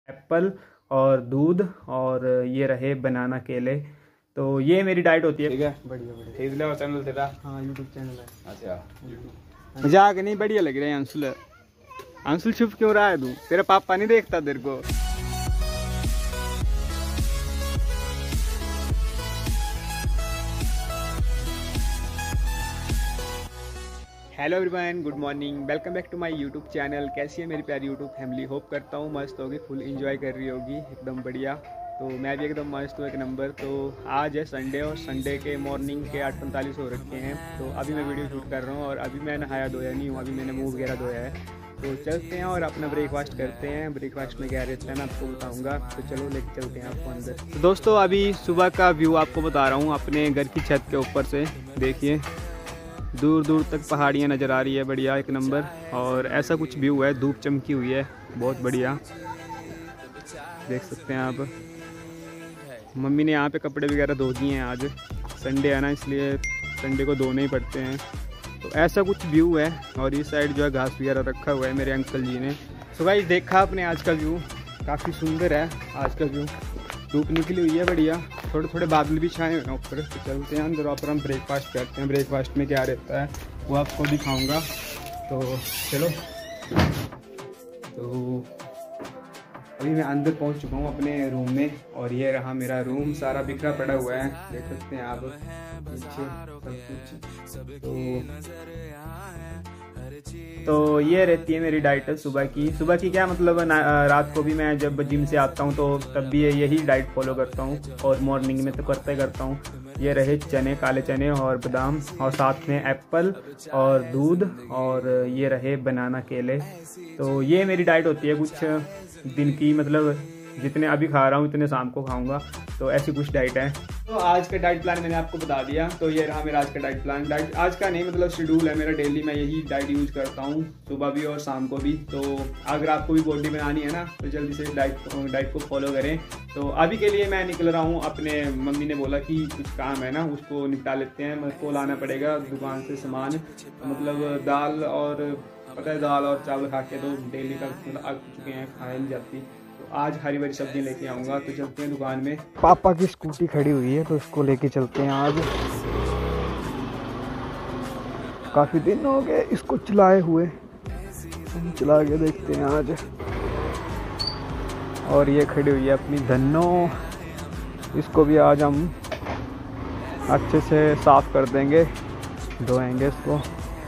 Apple और दूध और ये रहे बनाना केले। तो ये मेरी डाइट होती है। ठीक है, बढ़िया बढ़िया। इसलिए और चैनल तेरा? हाँ, यूट्यूब चैनल है। अच्छा, मजाक नहीं, बढ़िया लग रहा है। अंशुल, अंशुल छुप क्यों रहा है तू? तेरा पापा नहीं देखता तेरे को? Hello everyone, good morning, welcome back to my YouTube channel. कैसी है मेरी प्यारी यूट्यूब फैमिली? होप करता हूँ मस्त होगी, फुल एंजॉय कर रही होगी, एकदम बढ़िया। तो मैं भी एकदम मस्त हूँ, एक नंबर। तो आज है संडे और संडे के मॉर्निंग के 8:45 हो रखे हैं। तो अभी मैं वीडियो शूट कर रहा हूँ और अभी मैं नहाया धोया नहीं हूँ, अभी मैंने मुँह वगैरह धोया है। तो चलते हैं और अपना ब्रेकफास्ट करते हैं। ब्रेकफास्ट में क्या रहता है मैं आपको बताऊँगा, तो चलो लेके चलते हैं आपको अंदर। तो दोस्तों अभी सुबह का व्यू आपको बता रहा हूँ अपने घर की छत के ऊपर से। देखिए दूर दूर तक पहाड़ियाँ नज़र आ रही है, बढ़िया एक नंबर। और ऐसा कुछ व्यू है, धूप चमकी हुई है, बहुत बढ़िया, देख सकते हैं आप। मम्मी ने यहाँ पे कपड़े वगैरह धो दिए हैं, आज संडे है ना, इसलिए संडे को धोने ही पड़ते हैं। तो ऐसा कुछ व्यू है। और इस साइड जो है घास वगैरह रखा हुआ है मेरे अंकल जी ने। तो भाई देखा आपने आज का व्यू, काफ़ी सुंदर है आज का व्यू। धूप निकली हुई है बढ़िया, थोड़े थोड़े बादल भी छाए हुए हैं ऊपर। तो चलते हैं अंदर और हम ब्रेकफास्ट करते हैं। ब्रेकफास्ट में क्या रहता है वो आपको दिखाऊंगा, तो चलो। तो अभी मैं अंदर पहुंच चुका हूं अपने रूम में, और ये रहा मेरा रूम, सारा बिखरा पड़ा हुआ है, देख सकते हैं आप पीछे सब कुछ। तो ये रहती है मेरी डाइट सुबह की क्या मतलब, रात को भी मैं जब जिम से आता हूँ तो तब भी यही डाइट फॉलो करता हूँ, और मॉर्निंग में तो करता ही करता हूँ। ये रहे चने, काले चने और बादाम, और साथ में एप्पल और दूध, और ये रहे बनाना केले। तो ये मेरी डाइट होती है कुछ दिन की, मतलब जितने अभी खा रहा हूँ इतने शाम को खाऊंगा। तो ऐसी कुछ डाइट है। तो आज का डाइट प्लान मैंने आपको बता दिया। तो ये रहा मेरा आज का डाइट प्लान। डाइट आज का नहीं, मतलब शेड्यूल है मेरा, डेली मैं यही डाइट यूज करता हूँ, सुबह भी और शाम को भी। तो अगर आपको भी बॉडी बनानी है ना, तो जल्दी से डाइट को फॉलो करें। तो अभी के लिए मैं निकल रहा हूँ अपने, मम्मी ने बोला कि कुछ काम है ना, उसको निपटा लेते हैं। मेरे को लाना पड़ेगा दुकान से सामान, मतलब दाल, और पता है दाल और चावल खा के तो डेली का मतलब आ चुके हैं, खाया नहीं जाती। आज हरी भरी सब्जी लेके आऊँगा। तो चलते हैं दुकान में। पापा की स्कूटी खड़ी हुई है तो इसको लेके चलते हैं आज। काफ़ी दिन हो गए इसको चलाए हुए, हम चला के देखते हैं आज। और ये खड़ी हुई है अपनी धन्नो, इसको भी आज हम अच्छे से साफ़ कर देंगे, धोएंगे इसको।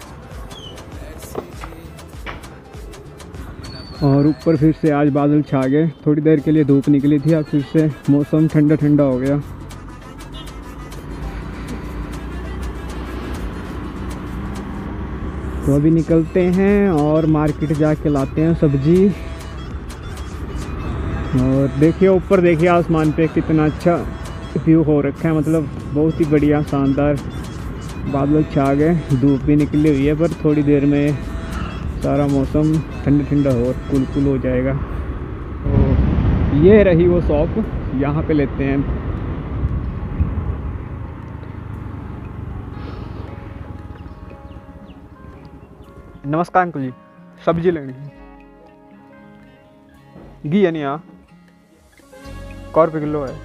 और ऊपर फिर से आज बादल छा गए, थोड़ी देर के लिए धूप निकली थी, अब फिर से मौसम ठंडा ठंडा हो गया। तो अभी निकलते हैं और मार्केट जाके लाते हैं सब्जी। और देखिए ऊपर, देखिए आसमान पे कितना अच्छा व्यू हो रखा है, मतलब बहुत ही बढ़िया शानदार। बादल छा गए, धूप भी निकली हुई है, पर थोड़ी देर में सारा मौसम ठंडा ठंडा हो, कुल हो जाएगा। तो ये रही वो शॉप, यहाँ पे लेते हैं। नमस्कार अंकल जी, सब्जी लेनी है। घी है नहीं यहाँ? 100 रुपये किलो है।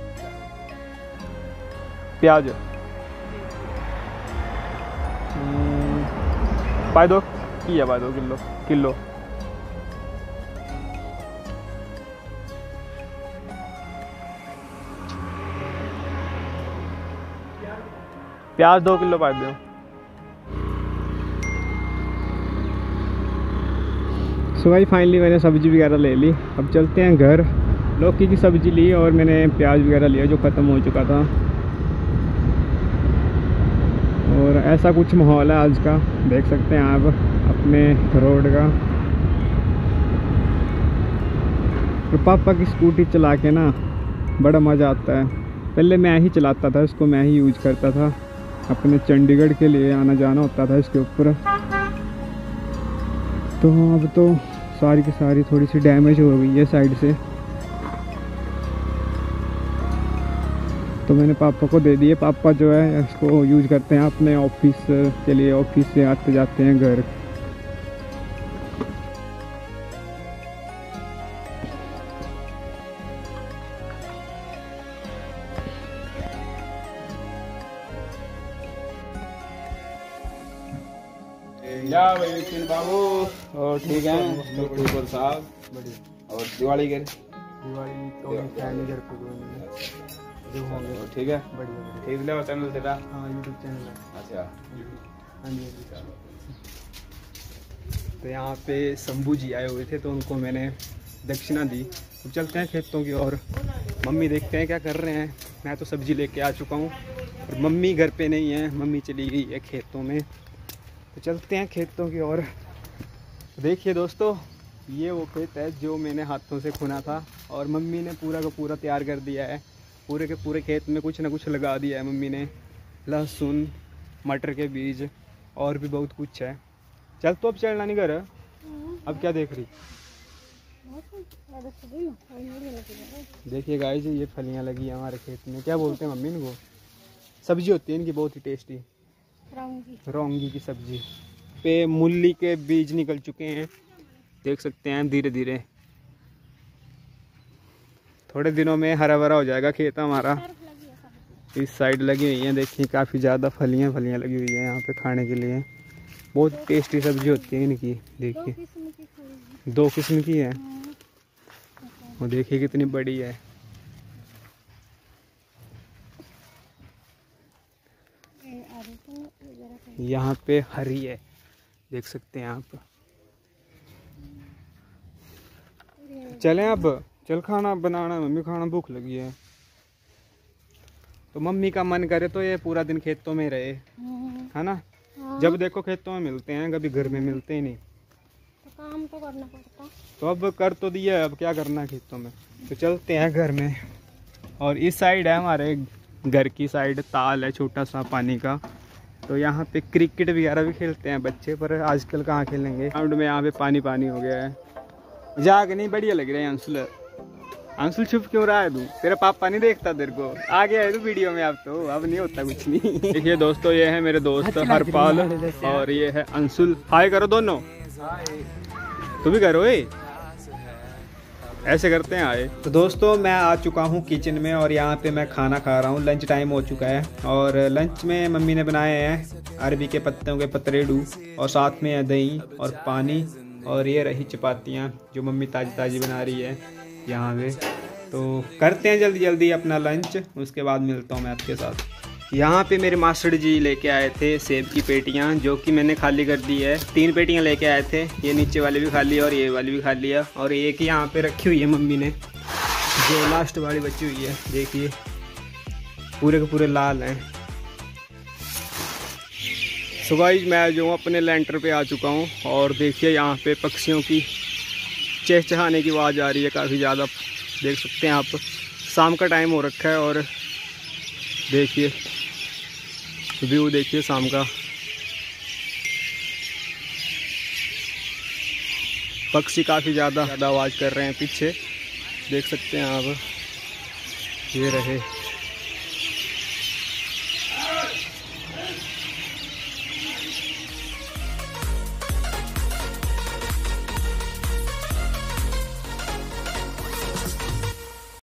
प्याज पाई दो, है भाई 2 किलो। प्याज 2 किलो पाई दो। सो भाई फाइनली मैंने सब्जी वगैरह ले ली, अब चलते हैं घर। लौकी की सब्जी ली और मैंने प्याज वगैरह लिया जो ख़त्म हो चुका था। और ऐसा कुछ माहौल है आज का, देख सकते हैं आप अपने रोड का। तो पापा की स्कूटी चला के ना बड़ा मज़ा आता है। पहले मैं ही चलाता था इसको, मैं ही यूज करता था, अपने चंडीगढ़ के लिए आना जाना होता था इसके ऊपर। तो अब तो सारी की सारी थोड़ी सी डैमेज हो गई है साइड से, तो मैंने पापा को दे दिए। पापा जो है इसको यूज करते हैं अपने ऑफिस के लिए, ऑफिस से आते जाते हैं घर। क्या भाई विपिन बाबू? और ठीक है यूट्यूबर साहब? बढ़िया। और दिवाली के दिवाली तो फैमिली घर पे जो होंगे ठीक है। बढ़िया। ठीक है चैनल तेरा? हाँ यूट्यूब चैनल है। अच्छा हाँ जी। तो यहाँ पे शंभू जी आए हुए थे तो उनको मैंने दक्षिणा दी। तो चलते हैं खेतों की ओर। मम्मी देखते हैं क्या कर रहे हैं। मैं तो सब्जी लेके आ चुका हूँ और मम्मी घर पे नहीं है, मम्मी चली गई है खेतों में। तो चलते हैं खेतों की ओर। देखिए दोस्तों, ये वो खेत है जो मैंने हाथों से खुना था और मम्मी ने पूरा का पूरा तैयार कर दिया है। पूरे के पूरे खेत में कुछ ना कुछ लगा दिया है मम्मी ने, लहसुन, मटर के बीज और भी बहुत कुछ है। चल तो अब चलना नहीं घर। अब क्या देख रही? देखिए गाइस, ये फलियां लगी है हमारे खेत में। क्या बोलते हैं मम्मी इनको? सब्जी होती है इनकी बहुत ही टेस्टी, रौंगी की सब्जी। पे मूली के बीज निकल चुके हैं, देख सकते हैं धीरे धीरे। थोड़े दिनों में हरा भरा हो जाएगा खेत हमारा। इस साइड लगी हुई है, देखिए काफ़ी ज़्यादा फलियां लगी हुई है यहाँ पे खाने के लिए। बहुत टेस्टी सब्जी होती है इनकी। देखिए 2 किस्म की है। वो देखिए कितनी बड़ी है। यहाँ पे हरी है, देख सकते हैं आप। चलें अब, चल खाना बनाना, मम्मी खाना भूख लगी है। तो मम्मी का मन करे तो ये पूरा दिन खेतों में रहे, है ना? जब देखो खेतों में मिलते हैं, कभी घर में मिलते ही नहीं। तो काम तो करना पड़ता। तो अब कर तो दिया, अब क्या करना है खेतों में। तो चलते हैं घर में। और इस साइड है हमारे घर की साइड, ताल है छोटा सा पानी का। तो यहाँ पे क्रिकेट वगैरह भी खेलते हैं बच्चे, पर आजकल कहाँ खेलेंगे। ग्राउंड में यहाँ पे पानी हो गया है। जाग नहीं बढ़िया लग रहा है। अंशुल छुप क्यों रहा है तू? तेरा पापा नहीं देखता तेरे को? आ गया है तू वीडियो में। अब नहीं होता कुछ नहीं। देखिए दोस्तों, ये है मेरे दोस्त हरपाल और ये है अंशुल। हाय करो दोनों। तू भी करो, ऐसे करते हैं आए। तो दोस्तों, मैं आ चुका हूँ किचन में और यहाँ पे मैं खाना खा रहा हूँ। लंच टाइम हो चुका है और लंच में मम्मी ने बनाए हैं अरबी के पत्तों के पतरेडू और साथ में है दही और पानी। और ये रही चपातियाँ जो मम्मी ताज़ी बना रही है यहाँ पे। तो करते हैं जल्दी जल्दी अपना लंच, उसके बाद मिलता हूँ मैं आपके साथ। यहाँ पे मेरे मास्टर जी लेके आए थे सेब की पेटियाँ, जो कि मैंने खाली कर दी है। 3 पेटियाँ लेके आए थे, ये नीचे वाली भी खाली है और ये वाली भी खाली है। और एक यहाँ पे रखी हुई है मम्मी ने, जो लास्ट वाली बची हुई है। देखिए पूरे के पूरे लाल हैं। सो गाइस, मैं जो अपने लेंटर पे आ चुका हूँ और देखिए यहाँ पे पक्षियों की चहचहाने की आवाज़ आ रही है काफ़ी ज़्यादा। देख सकते हैं आप, शाम का टाइम हो रखा है और देखिए व्यू देखिए शाम का। पक्षी काफ़ी ज़्यादा आवाज़ कर रहे हैं पीछे, देख सकते हैं आप। ये रहे।